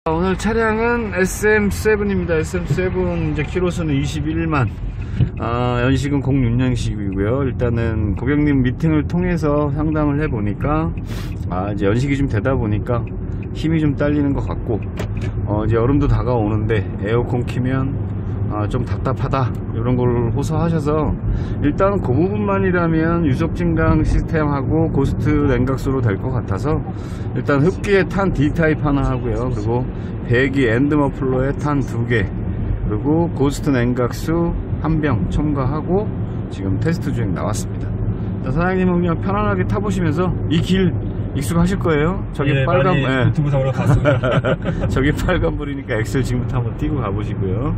오늘 차량은 SM7입니다. SM7 이제 키로수는 21만, 연식은 06년식이고요. 일단은 고객님 미팅을 통해서 상담을 해보니까 이제 연식이 좀 되다 보니까 힘이 좀 딸리는 것 같고, 이제 여름도 다가오는데 에어컨 키면 좀 답답하다 이런 걸 호소하셔서, 일단 그 부분만이라면 유속 증강 시스템하고 고스트 냉각수로 될 것 같아서 일단 흡기에 탄 D타입 하나 하고요, 그리고 배기 엔드 머플러에 탄 2개, 그리고 고스트 냉각수 한 병 첨가하고 지금 테스트 주행 나왔습니다. 자, 사장님은 그냥 편안하게 타보시면서 이 길 익숙하실 거예요. 저기 빨간, 유튜브상으로 봤습니다. 저기 빨간불이니까 엑셀 지금부터 한번 띄고 가보시고요.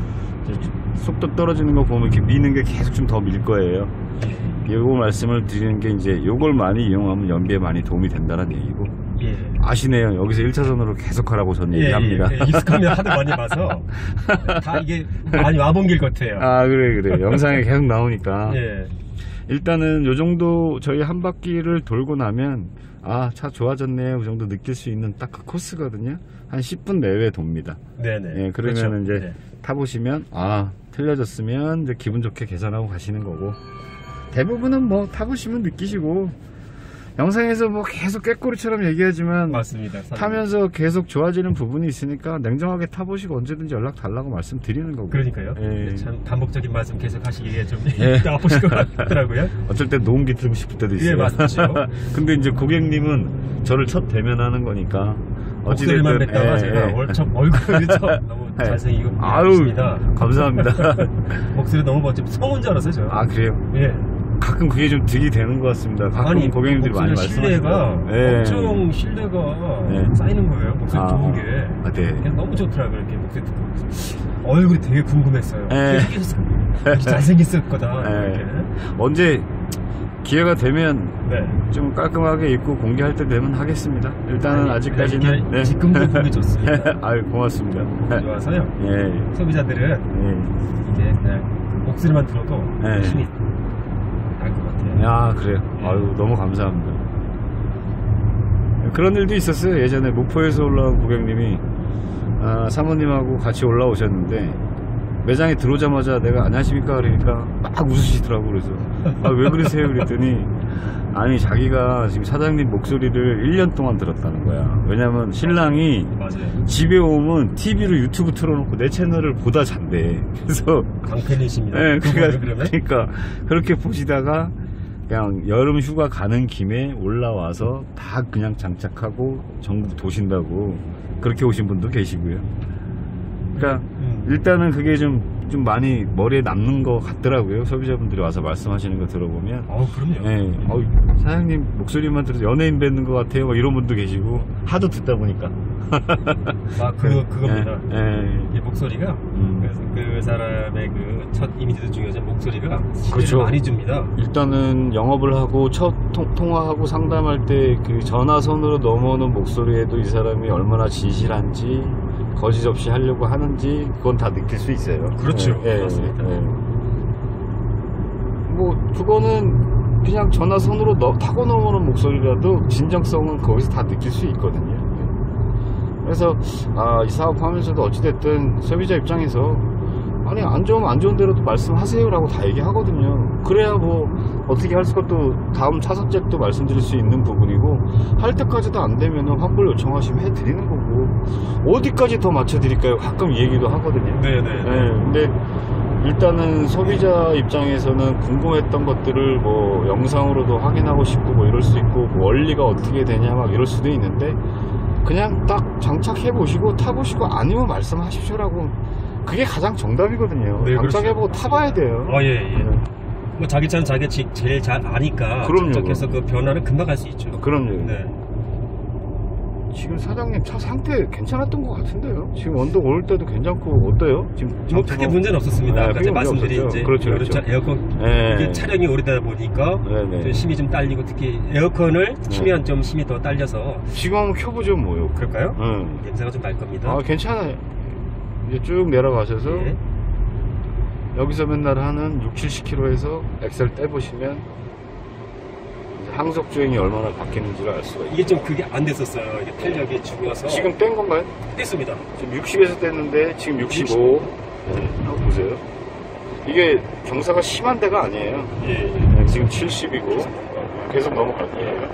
속도 떨어지는 거 보면 이렇게 미는 게 계속 좀 더 밀 거예요. 요거 말씀을 드리는 게, 이제 요걸 많이 이용하면 연비에 많이 도움이 된다는 얘기고. 아시네요. 여기서 1차선으로 계속 하라고 저는 얘기합니다. 익숙합니다. 하도 많이 봐서 다 이게 많이 와본 길 같아요. 그래 영상에 계속 나오니까. 일단은 요 정도 저희 한 바퀴를 돌고 나면 차 좋아졌네요, 그 정도 느낄 수 있는 딱 그 코스거든요. 한 10분 내외 돕니다. 네네. 그러면 그렇죠. 이제 타보시면 틀려졌으면 이제 기분 좋게 계산하고 가시는 거고, 대부분은 뭐 타보시면 느끼시고, 영상에서 뭐 계속 꾀꼬리처럼 얘기하지만 맞습니다. 타면서 계속 좋아지는 부분이 있으니까 냉정하게 타보시고 언제든지 연락 달라고 말씀드리는 거고. 그러니까요. 참 반복적인 말씀 계속 하시기에 좀 아프실 것 같더라고요. 어쩔 때 녹음기 틀고 싶을 때도 있어요. 맞죠. 근데 이제 고객님은 저를 첫 대면하는 거니까 목소리만 뵀다가 제가 얼굴이 너무 잘생기고 멋있습니다. 감사합니다. 목소리 너무 멋지고 성운 줄 알았어요, 저. 그래요? 가끔 그게 좀 득이 되는 것 같습니다. 가끔 고객님들이 많이 말씀하시고, 엄청 신뢰가 쌓이는 거예요. 목소리 좋은 게. 그냥 너무 좋더라고요. 이렇게 목소리 듣고. 얼굴이 되게 궁금했어요. 잘생겼을 거다. 언제 기회가 되면 좀 깔끔하게 입고 공개할 때 되면 하겠습니다. 일단은 아직까지는 지금도 보기 좋습니다. 고맙습니다. 좋아서요. 소비자들은 이게 그냥 목소리만 들어도 힘이 날 것 같아요. 그래요. 너무 감사합니다. 그런 일도 있었어요. 예전에 목포에서 올라온 고객님이 사모님하고 같이 올라오셨는데, 매장에 들어오자마자 내가 안녕하십니까 그러니까 막 웃으시더라고. 그래서 왜 그러세요 그랬더니, 자기가 지금 사장님 목소리를 1년 동안 들었다는 거야. 왜냐면 신랑이 집에 오면 TV로 유튜브 틀어놓고 내 채널을 보다 잔대. 그래서 강팬이십니다. 그러니까 그렇게 보시다가 그냥 여름 휴가 가는 김에 올라와서 다 그냥 장착하고 전국 도신다고 그렇게 오신 분도 계시고요. 그러니까 일단은 그게 좀 많이 머리에 남는 것 같더라고요. 소비자분들이 와서 말씀하시는 거 들어보면. 그럼요. 사장님 목소리만 들어서 연예인 뵙는 것 같아요. 뭐 이런 분도 계시고, 하도 듣다 보니까. 그겁니다. 이 목소리가 그 사람의 그 첫 이미지도 중요하지만 목소리가 그렇죠. 많이 줍니다. 일단은 영업을 하고 첫 통화하고 상담할 때 그 전화선으로 넘어오는 목소리에도 이 사람이 얼마나 진실한지, 거짓 없이 하려고 하는지 그건 다 느낄 수 있어요. 그렇죠. 맞습니다. 뭐 그거는 그냥 전화선으로 타고 넘어오는 목소리라도 진정성은 거기서 다 느낄 수 있거든요. 그래서 이 사업하면서도 어찌됐든 소비자 입장에서 안 좋으면 안 좋은 대로도 말씀하세요 라고 다 얘기하거든요. 그래야 뭐 어떻게 할 것도 다음 차선책도 말씀드릴 수 있는 부분이고, 할 때까지도 안 되면 환불 요청하시면 해드리는 거고, 어디까지 더 맞춰드릴까요? 가끔 이 얘기도 하거든요. 근데 일단은 소비자 입장에서는 궁금했던 것들을 뭐 영상으로도 확인하고 싶고 뭐 이럴 수 있고, 뭐 원리가 어떻게 되냐 막 이럴 수도 있는데, 그냥 딱 장착해 보시고 타보시고 아니면 말씀하십시오라고, 그게 가장 정답이거든요. 장착해보고 타봐야 돼요. 뭐 자기 차는 자기가 제일 잘 아니까 장착해서 그 변화를 금방 할 수 있죠. 그럼요. 지금 사장님 차 상태 괜찮았던 것 같은데요. 지금 언덕 올 때도 괜찮고 어때요? 지금 뭐 크게 문제는 없었습니다. 아까 말씀드린 이제 그렇죠. 에어컨 이게 차량이 오래되다 보니까 힘이 좀 딸리고, 특히 에어컨을 키면 좀 힘이 더 딸려서. 지금 한번 켜보죠 뭐요. 그럴까요? 냄새가 좀 날 겁니다. 괜찮아요. 이제 쭉 내려가셔서 여기서 맨날 하는 60, 70km에서 엑셀 떼보시면 이제 항속 주행이 얼마나 바뀌는지를 알 수가 있어요. 이게 좀 그게 안 됐었어요. 이게 탄력이 죽어서. 지금 뗀 건가요? 뺐습니다. 지금 60에서 뗐는데 지금 65. 네, 한번 보세요. 이게 경사가 심한 데가 아니에요. 네, 지금 70이고 계속 넘어갈 거예요.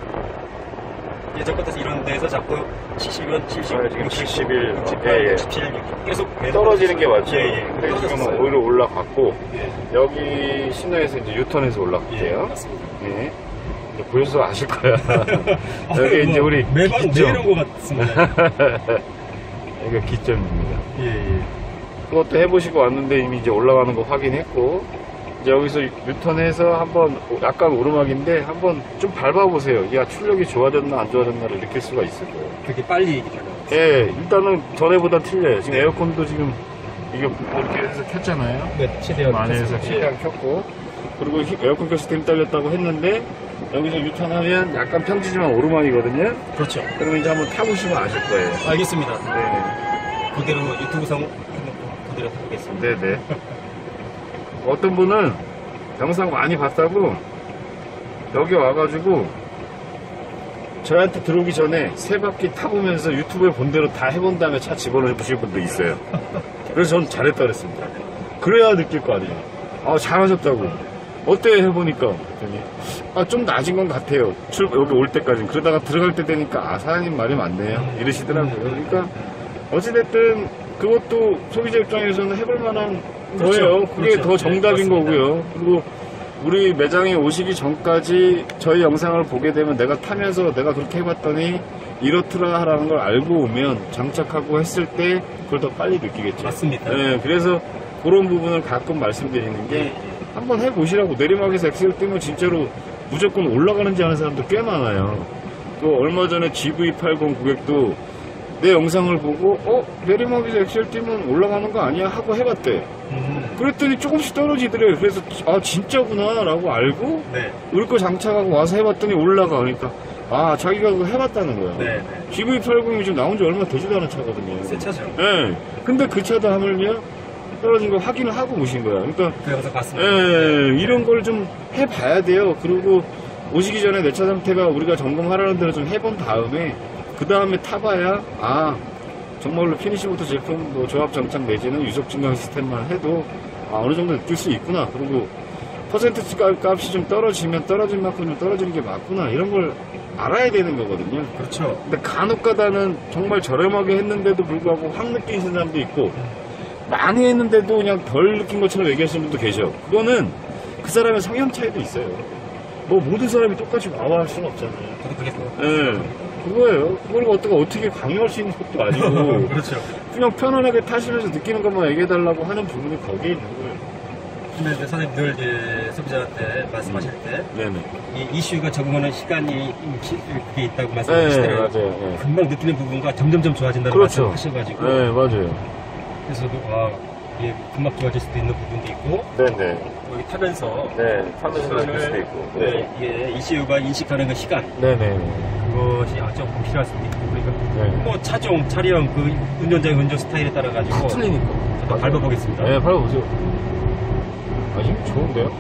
예전 같아서 이런 데서 자꾸 70은 70, 지금 71, 67 계속 떨어지는 게 맞죠. 근데 지금은 오히려 올라갔고 여기 신호에서 이제 유턴해서 올라갈게요. 맞습니다. 네. 보셔서 아실 거야. 여기 이제 우리 매번 내려온 것 같습니다. 여기가 기점입니다. 그것도 해보시고 왔는데 이미 이제 올라가는 거 확인했고 이제 여기서 유턴해서 한번 약간 오르막인데 한번 좀 밟아보세요. 야, 출력이 좋아졌나 안 좋아졌나를 느낄 수가 있을 거예요. 그렇게 빨리 얘기하는 예, 일단은 전에보다 틀려요. 지금 에어컨도 지금 이게 이렇게 해서 켰잖아요. 네, 최대한 많이 해서 최대한 켰고 그리고 에어컨 켰을 때 힘 딸렸다고 했는데 여기서 유턴하면 약간 평지지만 오르막이거든요. 그렇죠. 그러면 이제 한번 타보시면 아실 거예요. 알겠습니다. 네. 그대로 유튜브상 그대로 타보겠습니다. 네네. 어떤 분은 영상 많이 봤다고 여기 와가지고 저한테 들어오기 전에 세 바퀴 타보면서 유튜브에 본 대로 다 해본 다음에 차 집어넣어 보실 분도 있어요. 그래서 저는 잘했다 그랬습니다. 그래야 느낄 거 아니에요. 아, 잘하셨다고. 어때요 해보니까 그랬더니 좀 낮은 건 같아요. 여기 올 때까지. 그러다가 들어갈 때 되니까 사장님 말이 맞네요 이러시더라고요. 그러니까 어찌됐든 그것도 소비자 입장에서는 해볼 만한 거예요. 그게 그렇죠. 더 정답인 맞습니다. 거고요. 그리고 우리 매장에 오시기 전까지 저희 영상을 보게 되면 내가 타면서 내가 그렇게 해봤더니 이렇더라 라는 걸 알고 오면 장착하고 했을 때 그걸 더 빨리 느끼겠죠. 맞습니다. 네, 그래서 그런 부분을 가끔 말씀드리는 게 한번 해보시라고. 내리막에서 엑셀 뛰면 진짜로 무조건 올라가는지 아는 사람도 꽤 많아요. 또 얼마 전에 GV80 고객도 내 영상을 보고 내리막에서 엑셀 뛰면 올라가는 거 아니야 하고 해봤대. 그랬더니 조금씩 떨어지더래요. 그래서 진짜구나 라고 알고 우리 거 장착하고 와서 해봤더니 올라가. 그러니까 자기가 그거 해봤다는 거야. GV80이 지금 나온 지 얼마 되지도 않은 차거든요. 새 차죠. 네. 근데 그 차도 하면요 떨어진 거 확인을 하고 오신 거야. 그러니까 그 영상 봤습니다. 이런 걸 좀 해봐야 돼요. 그리고 오시기 전에 내 차 상태가 우리가 점검하라는 대로 좀 해본 다음에 그 다음에 타봐야 정말로 피니시부터 제품 뭐 조합 장착 내지는 유속 증강 시스템만 해도 어느 정도 느낄 수 있구나. 그리고 퍼센트 값이 좀 떨어지면 떨어진 만큼 좀 떨어지는 게 맞구나. 이런 걸 알아야 되는 거거든요. 그렇죠. 근데 간혹 가다는 정말 저렴하게 했는데도 불구하고 확 느끼는 사람도 있고 많이 했는데도 그냥 덜 느낀 것처럼 얘기하시는 분도 계셔. 그거는 그 사람의 성향 차이도 있어요. 뭐 모든 사람이 똑같이 와와 할 수는 없잖아요. 저도 그게 그거예요. 그걸 어떻게 강요할 수 있는 것도 아니고. 그렇죠. 그냥 편안하게 타시면서 느끼는 것만 얘기해달라고 하는 부분이 거기에 있는 거예요. 근데 이제 선생님 늘 이제 소비자한테 말씀하실 때 이 이슈가 적응하는 시간이 그게 있다고 말씀하시더라고요. 맞아요. 금방 느끼는 부분과 점점점 좋아진다는 그렇죠. 말씀하셔가지고. 네, 맞아요. 그래서 이게 금방 좋아질 수도 있는 부분도 있고. 네네. 여기 타면서. 타면서 느낄 수도 있고. 이게 ECU가 인식하는 그 시간. 네네. 그것이 조금 필요할 수도 있고. 그러니까 뭐 차종, 차량, 그 운전자의 운전 스타일에 따라 가지고. 틀리니까. 한번 밟아보겠습니다. 네, 밟아보죠. 힘 좋은데요?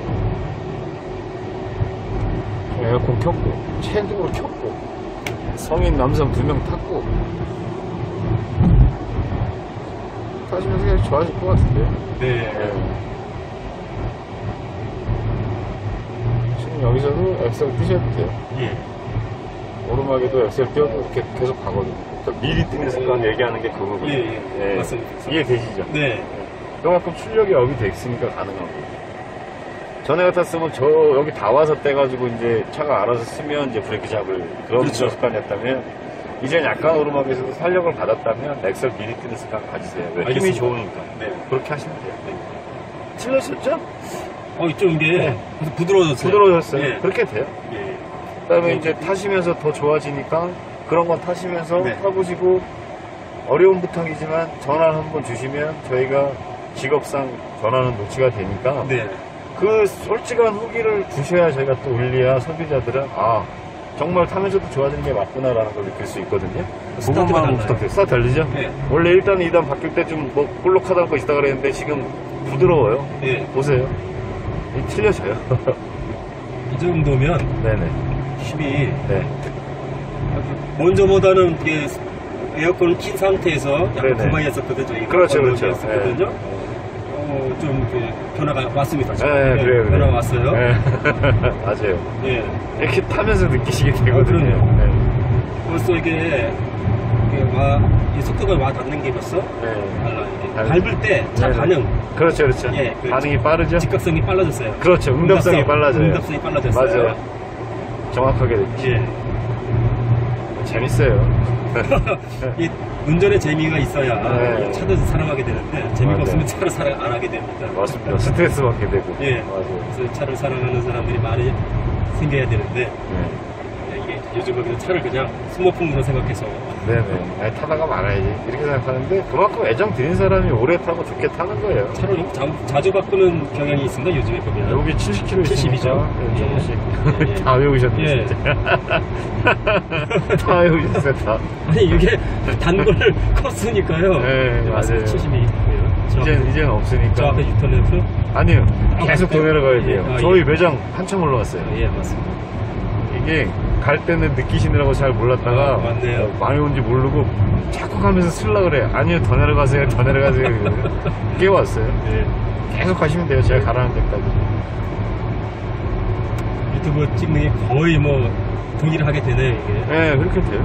에어컨 켰고, 채팅으로 켰고, 성인 남성 2명 탔고, 타시면서 그냥 좋아질 것 같은데요? 네. 지금 여기서도 엑셀 뛰셔도 돼요. 오르막에도 엑셀 뛰어도 이렇게 계속 가거든요. 미리 뛰는 순간 얘기하는 게 그거거든요. 맞습니다. 이해되시죠? 네. 그만큼 출력이 업이 됐으니까 가능하고. 전에 같았으면 여기 다 와서 떼가지고 이제 차가 알아서 쓰면 이제 브레이크 잡을 그런 습관이었다면 이제 약간 오르막에서도 탄력을 받았다면 엑셀 미리 뛰는 습관 가지세요. 힘이 좋으니까. 그렇게 하시면 돼요. 틀렸었죠? 좀 이게 부드러워졌어요. 부드러워졌어요. 그렇게 돼요. 그 다음에 이제 타시면서 더 좋아지니까 그런 건 타시면서 타보시고 어려운 부탁이지만 전화 한번 주시면 저희가 직업상 전화는 노치가 되니까 그 솔직한 후기를 주셔야 저희가 또 올려야 소비자들은 정말 타면서도 좋아지는 게 맞구나라는 걸 느낄 수 있거든요. 그것만 한번 부탁드려요. 스타트 달리죠? 원래 1단, 2단 바뀔 때 좀 볼록하다는 거 있다 그랬는데 지금 부드러워요. 보세요. 틀려져요. 이 정도면 70이 네. 먼저보다는 이게 에어컨을 킨 상태에서 약간 구마이었었거든요. 그렇죠, 그렇죠. 네. 좀 변화가 왔습니다. 네, 그래요. 변화가 왔어요. 네. 맞아요. 예. 이렇게 타면서 느끼시게 되거든요. 그럼요. 네. 벌써 이게 속도가 와 닿는 게 벌써 밟을 때 차 반응. 그렇죠, 그렇죠. 예, 반응이 빠르죠. 직각성이 빨라졌어요. 그렇죠. 응답성이 빨라져요. 응답성이 빨라졌어요. 맞아요. 정확하게 느끼죠. 예. 재밌어요. 이 운전에 재미가 있어야 네. 차도 사랑하게 되는데 재미가 맞아요. 없으면 차를 사랑 안 하게 됩니다. 맞습니다. 스트레스 받게 되고. 예. 맞아요. 그래서 차를 사랑하는 사람들이 많이 생겨야 되는데 이게 요즘은 그냥 차를 그냥 소모품으로 생각해서 네네. 아니, 타다가 말아야지 이렇게 생각하는데 그만큼 애정 드린 사람이 오래 타고 좋게 타는 거예요. 차를 너무 자주 바꾸는 경향이 있습니다. 요즘에 보면 여기 70km 70이죠. 조금씩 다 외우셨네. 예. 진짜. 다 외우셨어요. 다. 아니 이게 단거를 컸으니까요. 네, 맞아요. 70이 이제는 없으니까. 저 앞에 유턴해서 아니요. 계속 더 내려가야 돼요. 저희 매장 한참 올라갔어요. 예, 맞습니다. 이게 갈 때는 느끼시느라고 잘 몰랐다가 맞네요. 많이 온지 모르고 자꾸 가면서 쓸라 그래. 아니요, 더 내려가세요. 더 내려가세요. 깨웠어요. 예. 계속 가시면 돼요. 제가 가라는 데까지. 유튜브 찍는 게 거의 뭐 동일하게 되네요, 이게. 네, 그렇게 돼요.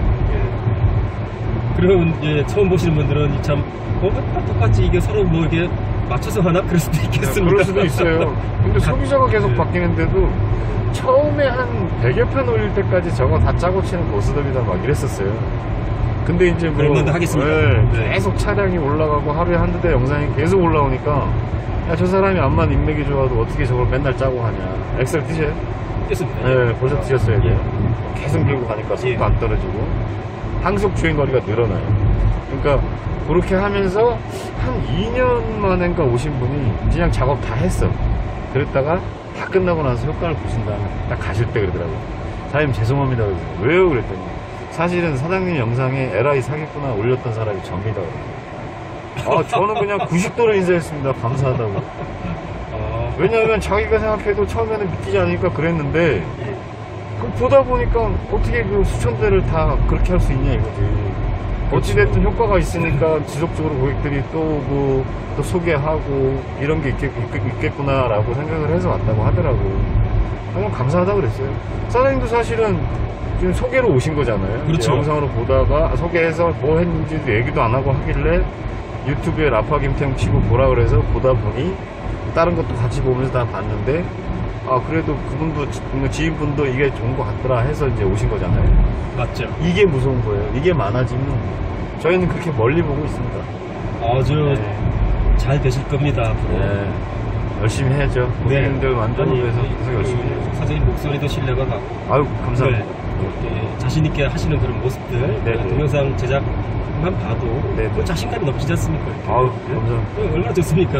예. 그러면 이제 처음 보시는 분들은 참 똑같이 이게 서로 뭐 이게 맞춰서 하나? 그럴 수도 있겠습니다. 그럴 수도 있어요. 근데 소비자가 계속 바뀌는데도 처음에 한 100여 편 올릴 때까지 저거 다 짜고 치는 고스톱이다 막 이랬었어요. 근데 이제 뭐 얼마나 하겠습니까? 네, 계속 차량이 올라가고 하루에 한두 대 영상이 계속 올라오니까 야, 저 사람이 암만 인맥이 좋아도 어떻게 저걸 맨날 짜고 하냐. 엑셀 뛰셔요? 뛰었습니다. 네, 벌써 뛰셨어야 돼요. 계속 밀고 가니까 속도 안 떨어지고 항속 주행거리가 늘어나요. 그러니까 그렇게 하면서 한 2년 만인가 오신 분이 그냥 작업 다 했어. 그랬다가 다 끝나고 나서 효과를 보신 다음에 딱 가실 때 그러더라고요. 사장님 죄송합니다. 왜요? 그랬더니 사실은 사장님 영상에 LI 사겠구나 올렸던 사람이 접니다. 저는 그냥 90도로 인사했습니다. 감사하다고. 왜냐하면 자기가 생각해도 처음에는 믿기지 않으니까 그랬는데 보다 보니까 어떻게 그 수천 대를 다 그렇게 할 수 있냐 이거지. 어찌됐든 효과가 있으니까 지속적으로 고객들이 또 오고 또 소개하고 이런 게 있겠구나 라고 생각을 해서 왔다고 하더라고. 그냥 감사하다고 그랬어요. 사장님도 사실은 지금 소개로 오신 거잖아요. 그렇죠. 영상으로 보다가 소개해서 뭐 했는지도 얘기도 안 하고 하길래 유튜브에 라파 김태형 치고 보라 그래서 보다 보니 다른 것도 같이 보면서 다 봤는데 그래도 그분도 지인분도 이게 좋은 것 같더라 해서 이제 오신 거잖아요. 맞죠. 이게 무서운 거예요. 이게 많아지면 저희는 그렇게 멀리 보고 있습니다. 아주 잘 되실 겁니다. 앞으로. 네. 열심히 해야죠. 고객님들 만족을 위해서 계속 열심히 해야죠. 사장님 목소리도 신뢰가 가고. 아유, 감사합니다. 자신 있게 하시는 그런 모습들 동영상 제작만 봐도 자신감이 넘치지 않습니까? 아유, 감사합니다. 얼마나 좋습니까?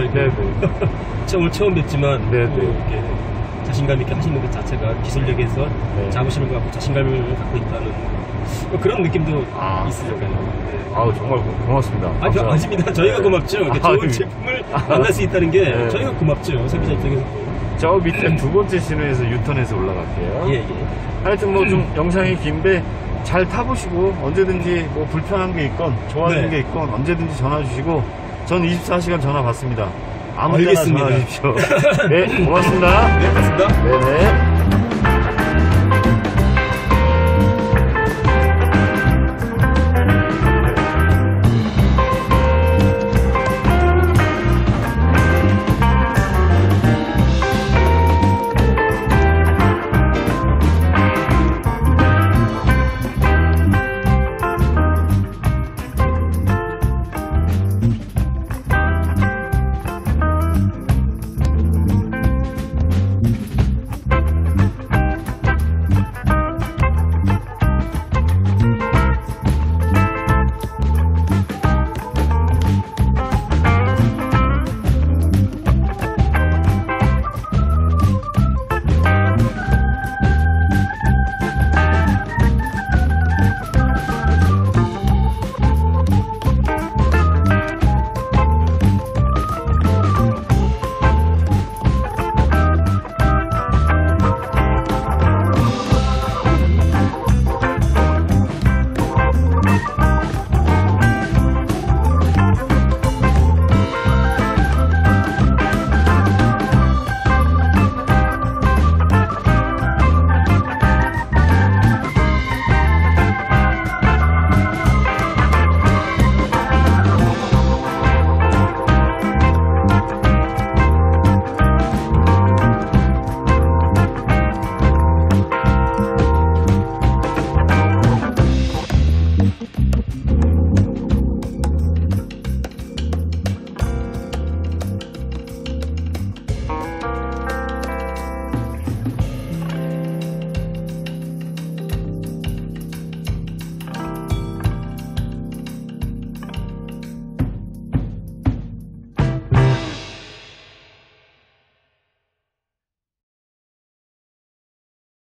처음 뵙지만 이렇게 자신감 있게 하시는 것 자체가 기술력에서 잡으시는 것 같고 자신감을 갖고 있다는 그런 느낌도 있으니까요. 정말 고맙습니다. 아닙니다. 저희가 고맙죠. 좋은 제품을 만날 수 있다는 게 저희가 고맙죠. 소비자 입장에서. 저 밑에 두 번째 신호에서 유턴해서 올라갈게요. 하여튼 뭐 좀 영상이 긴데 잘 타보시고 언제든지 뭐 불편한 게 있건 좋아하는 게 있건 언제든지 전화 주시고 전 24시간 전화 받습니다. 아무 때나 전화 주십시오. 네, 고맙습니다. 네, 고맙습니다. 네네.